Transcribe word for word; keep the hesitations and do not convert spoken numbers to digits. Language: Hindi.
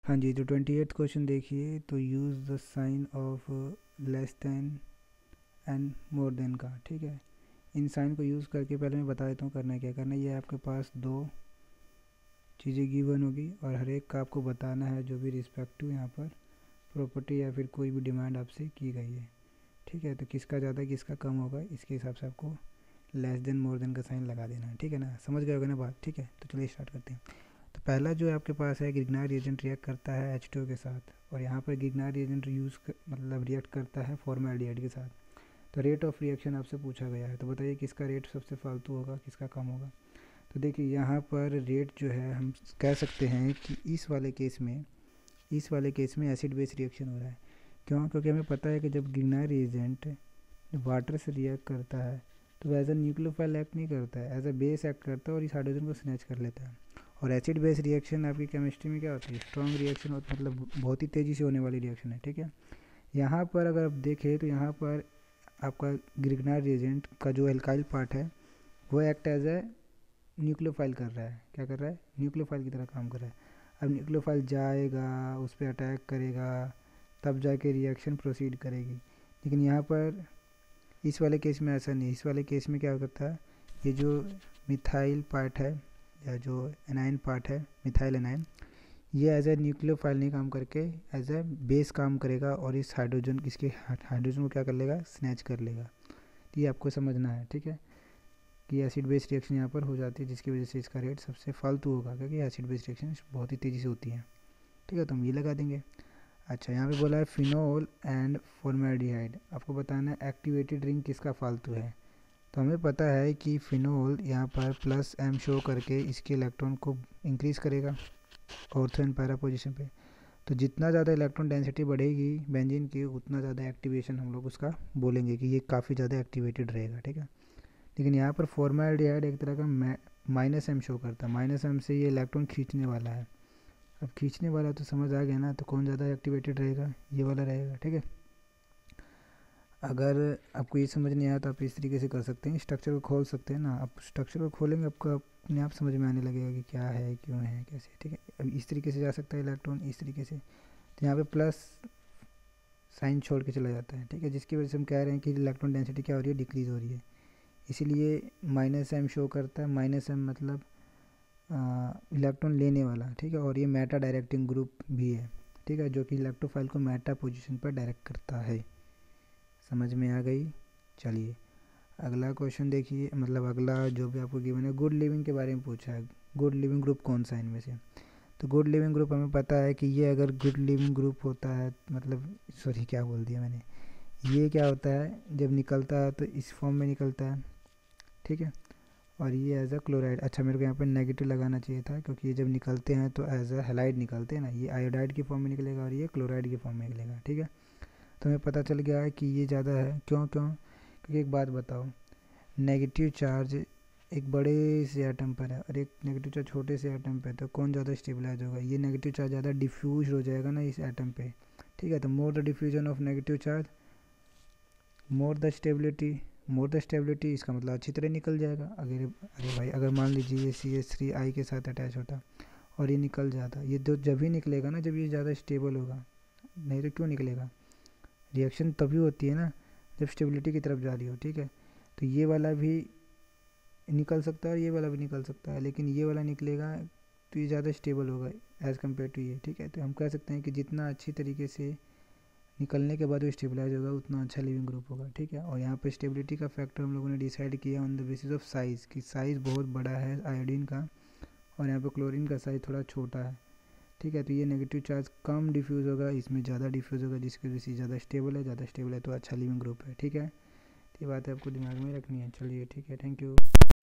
हाँ जी, तो ट्वेंटी एट्थ क्वेश्चन देखिए। तो use the sign of less than and more than का, ठीक है। इन साइन को यूज़ करके पहले मैं बता देता हूँ करना क्या करना है। ये आपके पास दो चीज़ें गिवन होगी और हर एक का आपको बताना है जो भी रिस्पेक्टिव यहाँ पर प्रॉपर्टी या फिर कोई भी डिमांड आपसे की गई है, ठीक है। तो किसका ज़्यादा किसका कम होगा इसके हिसाब से आपको लेस देन मोर देन का साइन लगा देना है, ठीक है ना। समझ गए होगे ना बात, ठीक है। तो चलिए स्टार्ट करते हैं। तो पहला जो आपके पास है, गिगनार रिएजेंट रिएक्ट करता है एच टू ओ के साथ, और यहाँ पर गिगनार रिएजेंट यूज़ कर, मतलब रिएक्ट करता है फॉर्मल्डिहाइड के साथ। तो रेट ऑफ रिएक्शन आपसे पूछा गया है, तो बताइए किसका रेट सबसे फालतू होगा, किसका कम होगा। तो देखिए यहाँ पर रेट जो है हम कह सकते हैं कि इस वाले केस में इस वाले केस में एसिड बेस रिएक्शन हो रहा है। क्यों? क्योंकि हमें पता है कि जब गिगनार रिएजेंट वाटर से रिएक्ट करता है तो एज अ न्यूक्लियोफाइल एक्ट नहीं करता है, एज अ बेस एक्ट करता है और इस हाइड्रोजन को स्नैच कर लेता है। और एसिड बेस रिएक्शन आपकी केमिस्ट्री में क्या होती है? स्ट्रॉन्ग रिएक्शन होती है, मतलब बहुत ही तेज़ी से होने वाली रिएक्शन है, ठीक है। यहाँ पर अगर आप देखें तो यहाँ पर आपका गिगनार रिएजेंट का जो एल्काइल पार्ट है वो एक्ट एज ए न्यूक्लियोफाइल कर रहा है। क्या कर रहा है? न्यूक्लियोफाइल की तरह काम कर रहा है। अब न्यूक्लियोफाइल जाएगा, उस पर अटैक करेगा, तब जाके रिएक्शन प्रोसीड करेगी। लेकिन यहाँ पर इस वाले केस में ऐसा नहीं। इस वाले केस में क्या करता है, ये जो मिथाइल पार्ट है या जो एनाइन पार्ट है, मिथाइल एनाइन, ये एज ए न्यूक्लियोफाइल नहीं काम करके एज ए बेस काम करेगा और इस हाइड्रोजन इसके हाइड्रोजन को क्या कर लेगा? स्नैच कर लेगा। तो ये आपको समझना है, ठीक है, कि एसिड बेस रिएक्शन यहाँ पर हो जाती है, जिसकी वजह से इसका रेट सबसे फालतू होगा, क्योंकि एसिड बेस रिएक्शन बहुत ही तेज़ी से होती है, ठीक है। तो हम ये लगा देंगे। अच्छा, यहाँ पे बोला है फिनोल एंड फॉर्मल्डिहाइड, आपको बताना है एक्टिवेटेड रिंग किसका फालतू है। तो हमें पता है कि फिनोल यहाँ पर प्लस एम शो करके इसके इलेक्ट्रॉन को इंक्रीज़ करेगा ऑर्थो एंड पैरा पोजीशन पे। तो जितना ज़्यादा इलेक्ट्रॉन डेंसिटी बढ़ेगी बेंजीन की, उतना ज़्यादा एक्टिवेशन हम लोग उसका बोलेंगे कि ये काफ़ी ज़्यादा एक्टिवेटेड रहेगा, ठीक है। लेकिन यहाँ पर फॉर्मल्डिहाइड एक तरह का माइनस एम शो करता है, माइनस एम से ये इलेक्ट्रॉन खींचने वाला है। अब खींचने वाला तो समझ आ गया ना, तो कौन ज़्यादा एक्टिवेटेड रहेगा? ये वाला रहेगा, ठीक है। अगर आपको ये समझ नहीं आया तो आप इस तरीके से कर सकते हैं, स्ट्रक्चर को खोल सकते हैं ना। आप स्ट्रक्चर को खोलेंगे आपको अपने आप समझ में आने लगेगा कि क्या है, क्यों है, कैसे, ठीक है। अब इस तरीके से जा सकता है इलेक्ट्रॉन, इस तरीके से। तो यहाँ पे प्लस साइन छोड़ के चला जाता है, ठीक है, जिसकी वजह से हम कह रहे हैं कि इलेक्ट्रॉन डेंसिटी क्या हो रही है? डिक्रीज़ हो रही है। इसीलिए माइनस एम शो करता है। माइनस एम मतलब इलेक्ट्रॉन लेने वाला, ठीक है। और ये मेटा डायरेक्टिंग ग्रुप भी है, ठीक है, जो कि इलेक्ट्रोफाइल को मेटा पोजीशन पर डायरेक्ट करता है। समझ में आ गई? चलिए अगला क्वेश्चन देखिए, मतलब अगला जो भी आपको गिवन है, गुड लिविंग के बारे में पूछा है। गुड लिविंग ग्रुप कौन सा है इनमें से? तो गुड लिविंग ग्रुप हमें पता है कि ये अगर गुड लिविंग ग्रुप होता है, मतलब सॉरी क्या बोल दिया मैंने, ये क्या होता है जब निकलता है तो इस फॉर्म में निकलता है, ठीक है। और ये एज अ क्लोराइड, अच्छा मेरे को यहाँ पर नेगेटिव लगाना चाहिए था, क्योंकि ये जब निकलते हैं तो एज अ हैलाइड निकलते हैं ना, ये आयोडाइड की फॉर्म में निकलेगा और ये क्लोराइड की फॉर्म में निकलेगा, ठीक है। तो हमें पता चल गया है कि ये ज़्यादा है। क्यों क्यों क्योंकि एक बात बताओ, नेगेटिव चार्ज एक बड़े से एटम पर है और एक नेगेटिव चार्ज छोटे से एटम पे, तो कौन ज़्यादा स्टेबलाइज होगा? ये नेगेटिव चार्ज ज़्यादा डिफ्यूज हो जाएगा ना इस एटम पे, ठीक है। तो more the diffusion of negative charge more the stability, more the stability इसका मतलब अच्छी तरह निकल जाएगा। अगर अरे भाई अगर मान लीजिए ये सी एच थ्री आई के साथ अटैच होता और ये निकल जाता, ये तो जब ही निकलेगा ना जब ये ज़्यादा स्टेबल होगा, नहीं तो क्यों निकलेगा? रिएक्शन तभी होती है ना जब स्टेबिलिटी की तरफ जा रही हो, ठीक है। तो ये वाला भी निकल सकता है और ये वाला भी निकल सकता है, लेकिन ये वाला निकलेगा तो ये ज़्यादा स्टेबल होगा एज़ कम्पेयर टू ये, ठीक है। तो हम कह सकते हैं कि जितना अच्छी तरीके से निकलने के बाद वो स्टेबलाइज होगा उतना अच्छा लिविंग ग्रुप होगा, ठीक है। और यहाँ पर स्टेबिलिटी का फैक्टर हम लोगों ने डिसाइड किया on the basis of size, कि साइज़ बहुत बड़ा है आयोडीन का और यहाँ पर क्लोरीन का साइज़ थोड़ा छोटा है, ठीक है। तो ये नेगेटिव चार्ज कम डिफ्यूज़ होगा, इसमें ज़्यादा डिफ्यूज़ होगा, जिसकी वजह से ज़्यादा स्टेबल है, ज़्यादा स्टेबल है तो अच्छा लिविंग ग्रुप है, ठीक है। तो ये बात आपको दिमाग में रखनी है। चलिए ठीक है, थैंक यू।